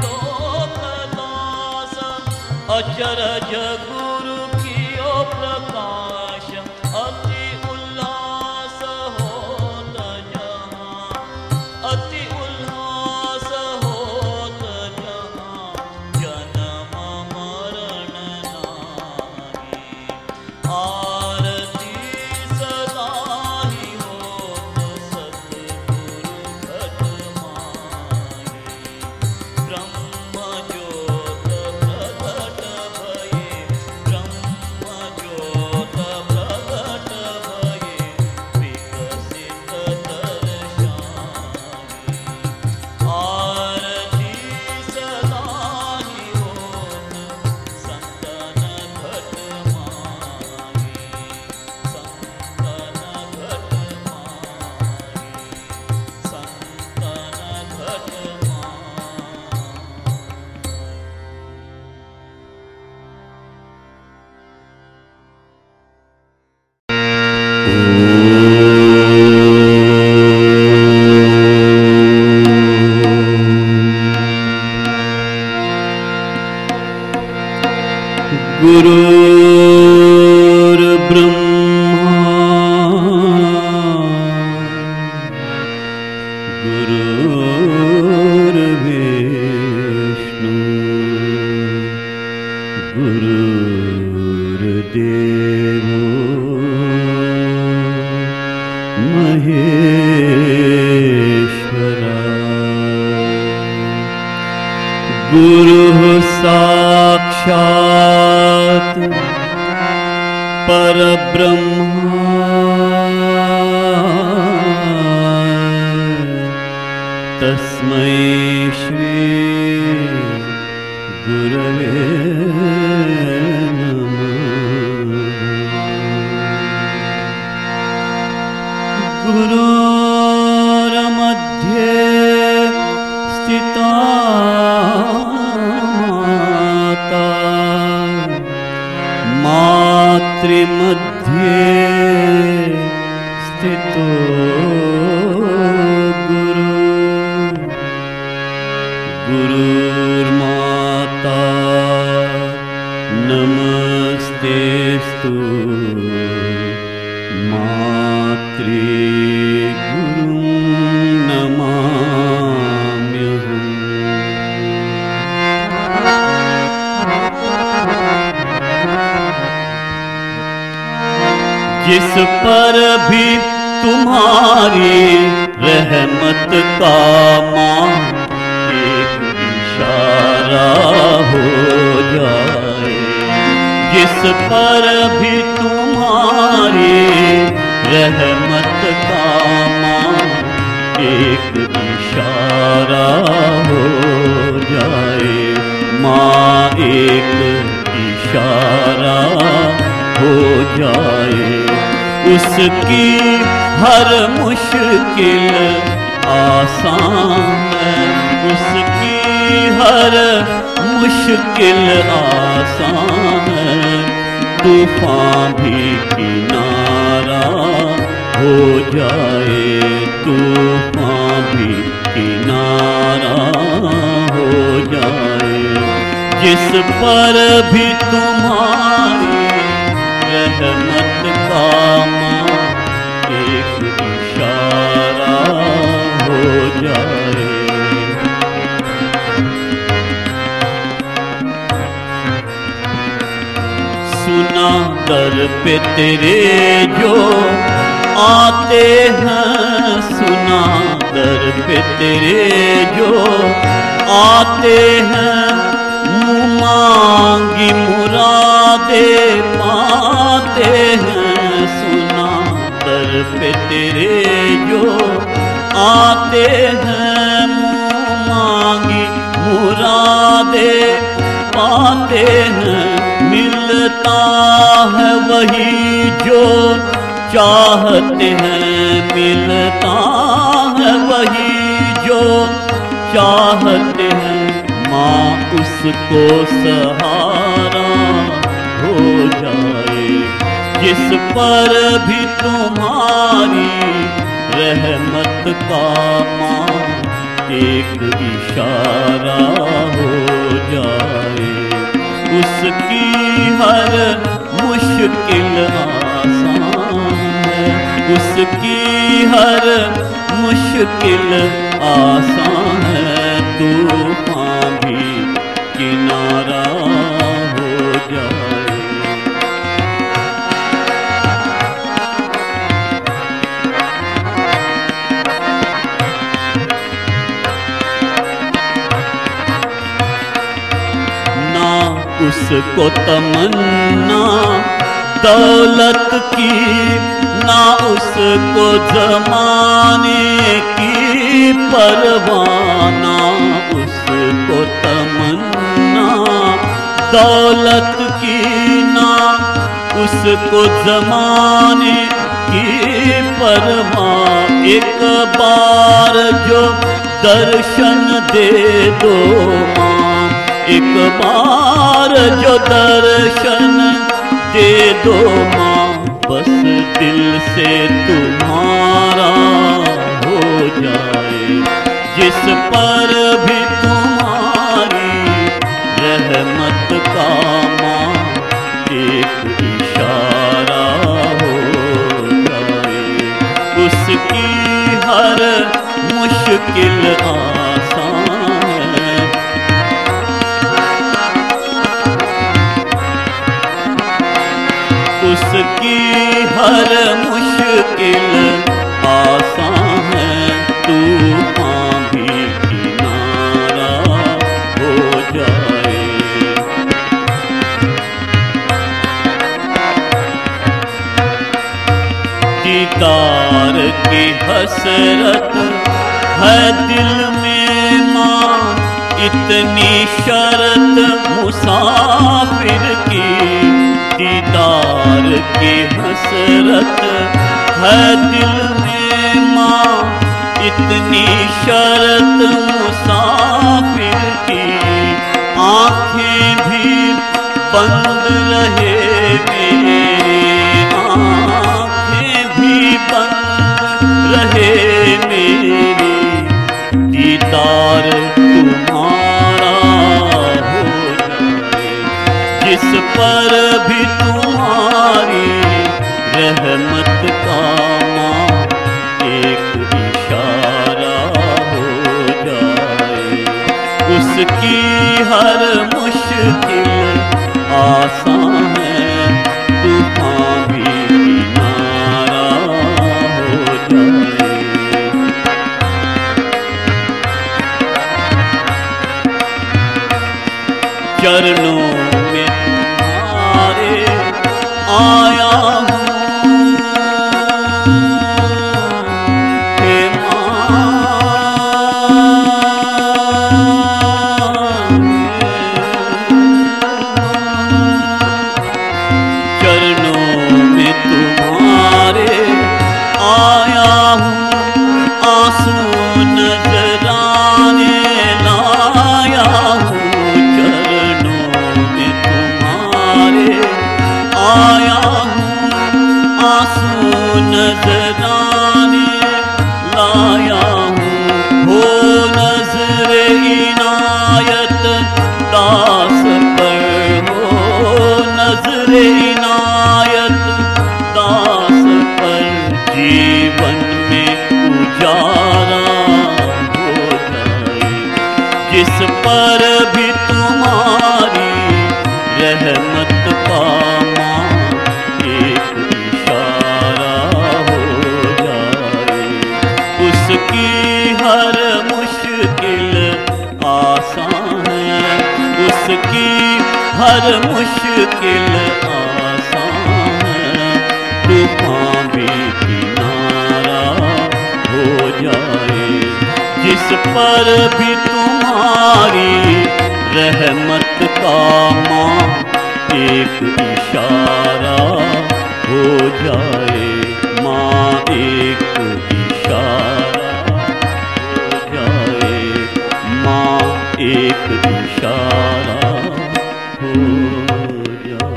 लोकदास अचरज गुरु कियो प्रकाश अति उल्लास होत जहाँ अति उल्लास होत जहाँ जन्म मरण नाही आरती सदा ही होत सतगुरु घट माही ब्रह्म ज्योत प्रगट भये ब्रह्म ज्योत प्रगट भये विकसित दर्शानी आरती सदा ही होत संतन घट माही संतन घट माही संतन घट गुरुर् ब्रह्मा गुरुर्विष्णु गुरुर्देवो महेश्वरा गुरुः साक्षात् परब्रह्मा तस्मै श्री गुरवे नमः गुरोर्मध्ये स्थिता माता मातृमध्ये स्थितो गुरु गुरुर्माता नमस्तेस्तु मातृगुरुं नमाम्यहम् जिस पर भी तुम्हारी रहमत का मां एक इशारा हो जाए जिस पर भी तुम्हारी रहमत का मां एक इशारा हो जाए मां एक इशारा हो जाए। उसकी हर मुश्किल आसान है, उसकी हर मुश्किल आसान है। तूफान भी किनारा हो जाए, तूफान भी किनारा हो जाए। जिस पर भी तुम्हारी रहमत का एक इशारा हो जाए। सुना दर पे तेरे जो आते हैं, सुना दर पे तेरे जो आते हैं। मुँह मांगी मुरादे पाते हैं, सुना दर पे तेरे जो आते हैं। मुँह मांगी मुरादे पाते हैं। मिलता है वही जो चाहते हैं, मिलता है वही जो चाहते हैं। माँ उसको सहारा हो जाए। जिस पर भी तुम्हारी रहमत का माँ एक इशारा हो जाए। उसकी हर मुश्किल आसान है, उसकी हर मुश्किल आसान है। तूफान भी किनारा हो जाए। ना उसको तमन्ना दौलत की, ना उसको जमाने की परवाह, ना उसको तमन्ना दौलत की, ना उसको जमाने की परवाह। एक बार जो दर्शन दे दो माँ, एक बार जो दर्शन दे दो माँ। बस दिल से तुम्हारा हो जाए। जिस पर भी तुम्हारी रहमत का माँ एक इशारा हो जाए। उसकी हर मुश्किल आसान है, उसकी हर मुश्किल आसान है। तूफान भी किनारा हो जाए। दीदार की हसरत है दिल में माँ, इतनी शर्त मुसाफिर की। दीदार की हसरत है दिल में माँ, इतनी शर्त मुसाफिर की। आँखें भी बंद रहे मेरी, आँखें भी बंद रहे मेरी। दीदार तुम्हारा हो जाए। जिस पर भी तुम्हारी रहमत का माँ एक इशारा हो जाए। उसकी हर मुश्किल आसान है। तूफान भी किनारा हो जाए। चरणों में तुम्हारे आया हूँ हे माँ। चरणों आंसू नजराने लाया हूँ, हो नजरे इनायत दास पर, हो नजरे इनायत दास पर, जीवन में उजाला हो जाए। जिस पर भी तुम्हारी रहमत का माँ एक इशारा हो जाए, उसकी हर मुश्किल आसान है, उसकी हर मुश्किल आसान है, तूफान भी किनारा हो जाए। जिस पर भी तुम्हारी रहमत का माँ एक इशारा हो जाए, माँ एक इशारा हो जाए, माँ एक इशारा हो जाए।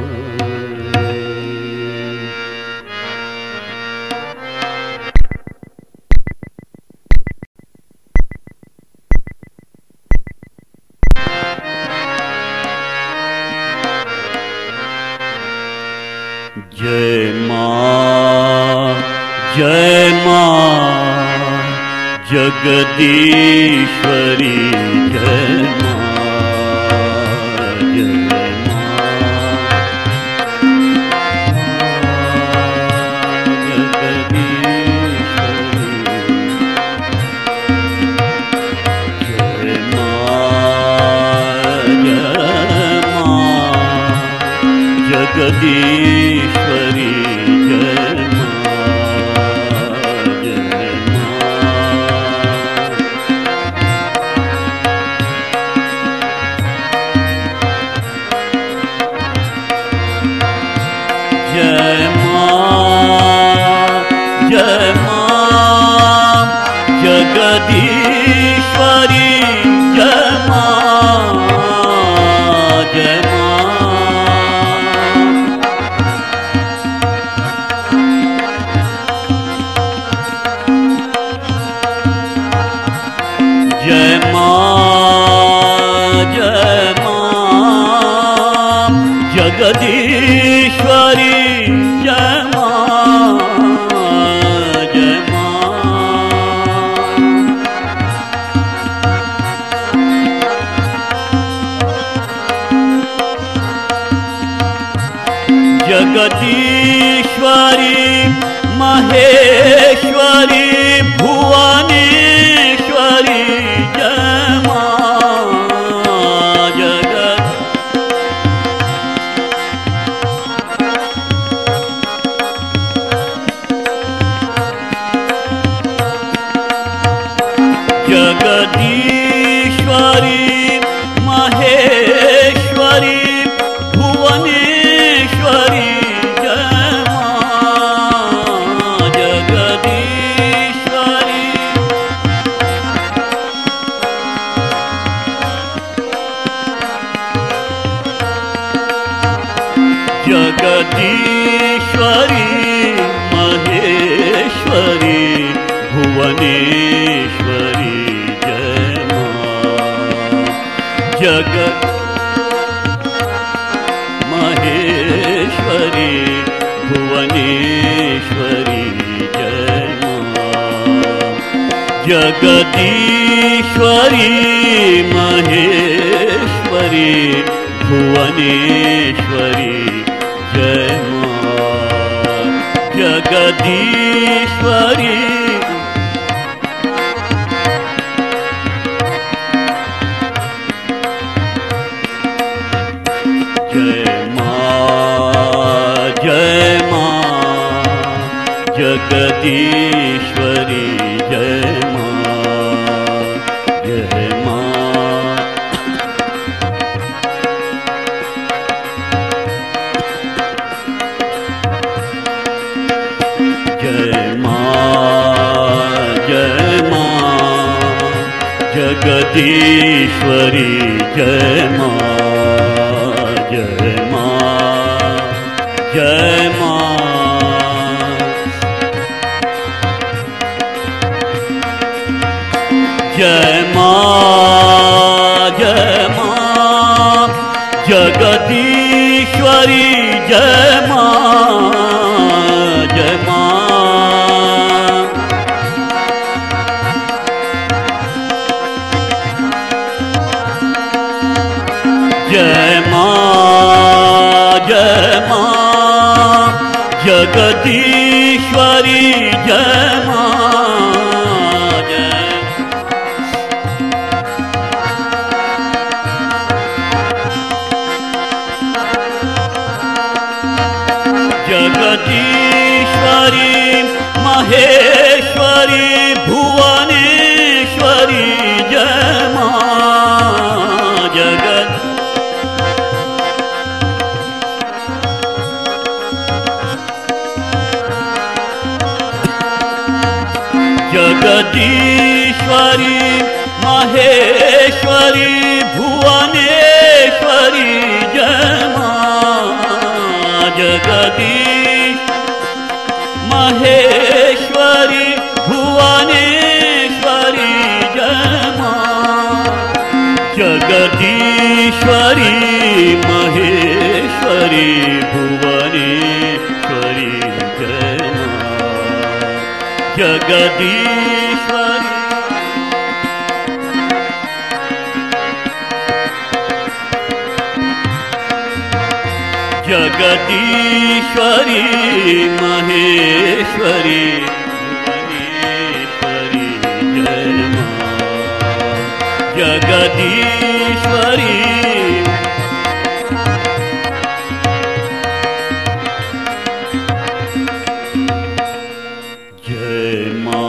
जय माँ, जय माँ जगदीश्वरी, जय माँ, जय माँ जगदीश्वरी, जय माँ, जय माँ जगदीश्वरी, जय माँ, जय माँ, जय माँ जगदीश्वरी, जय माँ, जय जगदीश्वरी, जय माँ, जय जगदीश्वरी महेश्वरी भुवनेश्वरी, जय माँ, जगदीश्वरी महेश्वरी भुवनेश्वरी, जय माँ, जगदीश्वरी जगदीश्वरी महेश्वरी भुवनेश्वरी, जय माँ, जग महेश्वरी भुवनेश्वरी, जय माँ, जगदीश्वरी महेश्वरी भुवनेश्वरी, जय माँ, जगदीश्वरी जय माँ जगदीश्वरी, जय माँ, जय माँ, जय माँ, जय माँ जगदीश्वरी, जय माँ, जय माँ, जय माँ जय माँ जगदीश्वरी जय माँ जय माँ जय माँ जगदीश्वरी जय जगदीश्वरी महेश्वरी भुवनेश्वरी जय माँ जगदीश्वरी महेश्वरी भुवनेश्वरी जय माँ जगदीश महेश्वरी भुवनेश्वरी जय माँ जगदीश्वरी महेश्वरी भुवनेश्वरी जय माँ जगदीश्वरी जगदीश्वरी महेश्वरी भुवनेश्वरी जय माँ जगदीश्वरी जय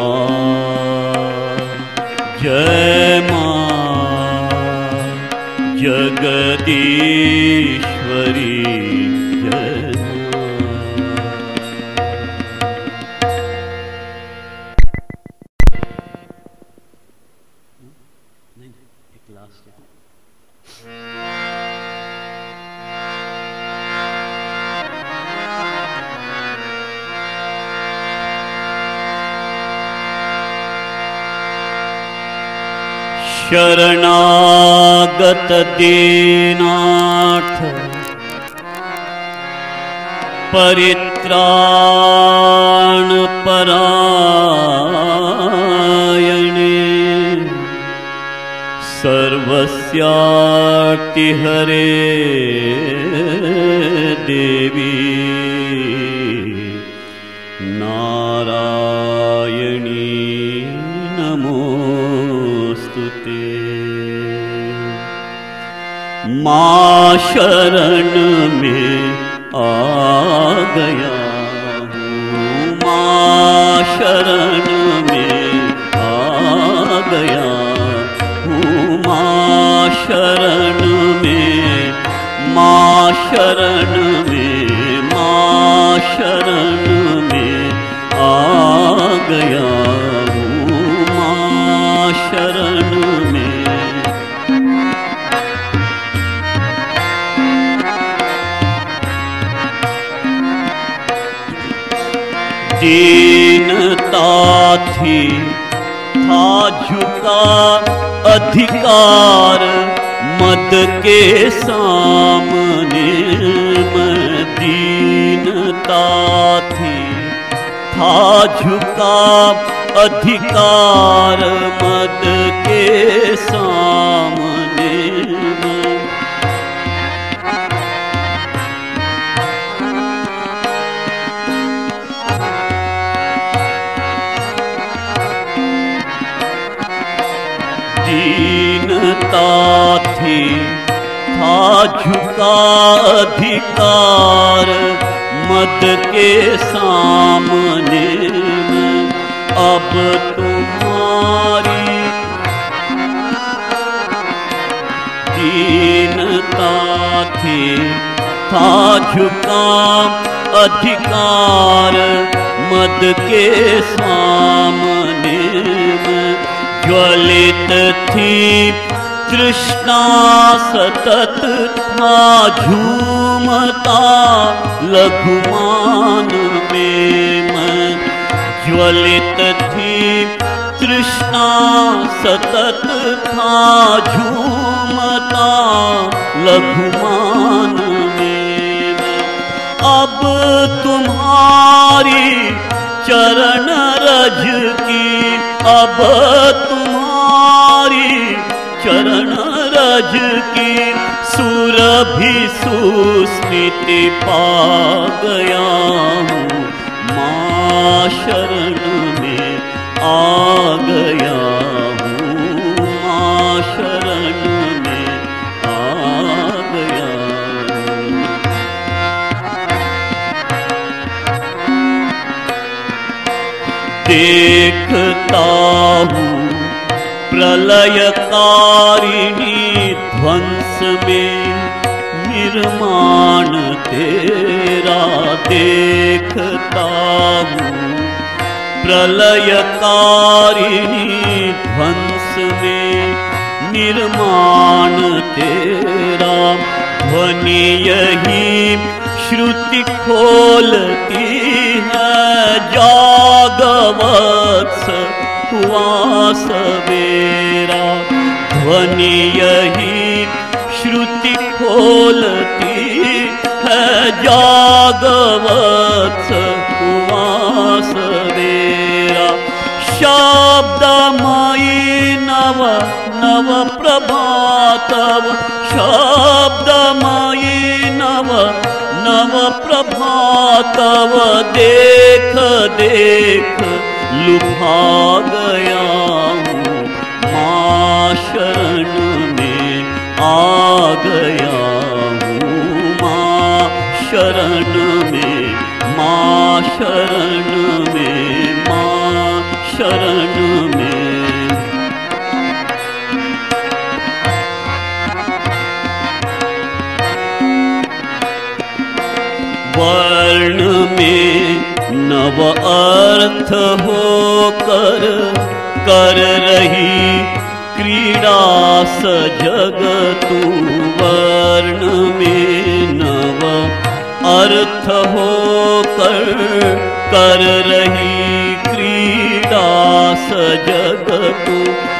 माँ जगदीश्वरी शरणागत दीनाथ परित्राण परायणे सर्वस्यार्ति हरे देवी नारायणी नमोस्तुते। माँ शरण में आ गया हूँ, माँ शरण में आ गया हूँ, माँ शरण में, माँ शरण में, माँ शरण में आ गया हूँ, माँ शरण में। दीनता थी था झुका अधिकार मद के सामने, मैं दीनता थी था झुका अधिकार मद के सामने। दीनता थी था झुका अधिकार मद के सामने, अब तुम्हारी दीनता थी था झुका अधिकार मद के सामने। ज्वलित थी तृष्णा सतत था झूमता लघुमान में, मैं ज्वलित थी तृष्णा सतत था झूमता लघुमान में। अब तुम्हारी चरण रज की, अब तुम्हारी चरण रज की सुरभि सुस्मृति पा गया हूँ। माँ शरण में आ गया हूँ, माँ शरण में आ गया हूँ। देखता हूँ प्रलयकारिणी ध्वंस में निर्माण तेरा। देखता हूँ प्रलयकारिणी ध्वंस में निर्माण तेरा। ध्वनि यही श्रुति खोलती है, जागवत्स हुआ सवेरा। ध्वनि यही श्रुति खोलती है, जागवत्स हुआ सवेरा। शब्दमयी नव नव प्रभातव, शब्दमयी नव नव प्रभातव। देख देख लुभा गया हूँ, माँ शरण में आ गया हूँ। माँ शरण में, माँ शरण में, माँ शरण में। वर्ण में नव अर्थ होकर कर रही क्रीड़ा सजग तू। वर्ण में नव अर्थ होकर कर रही क्रीड़ा सजग तू।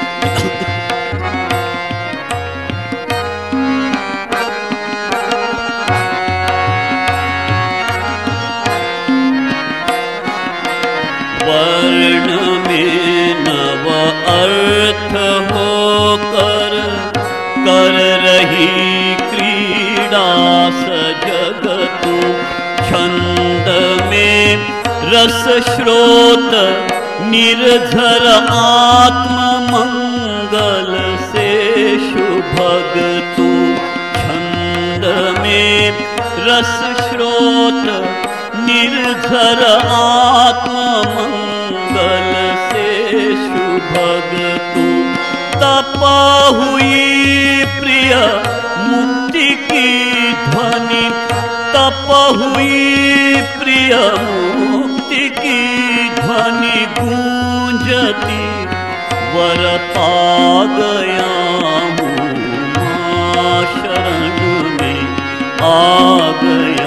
वर्ण में नव अर्थ होकर कर रही क्रीड़ा सजग तू। छंद में रस स्रोत निर्झर आत्म मंगल से शुभग तू। छंद में रस स्रोत निर्झर आत्म मंगल से शुभग तू। तप हुई प्रिय मुक्ति की ध्वनि, तप हुई प्रिय मुक्ति की ध्वनि गूंजती वर पा गया हूँ। माँ शरण में आ गया,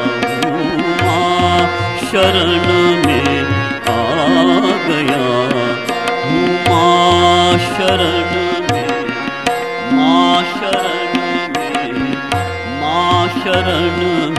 शरण में आ गया हूँ। माँ शरण में, माँ शरण में, माँ शरण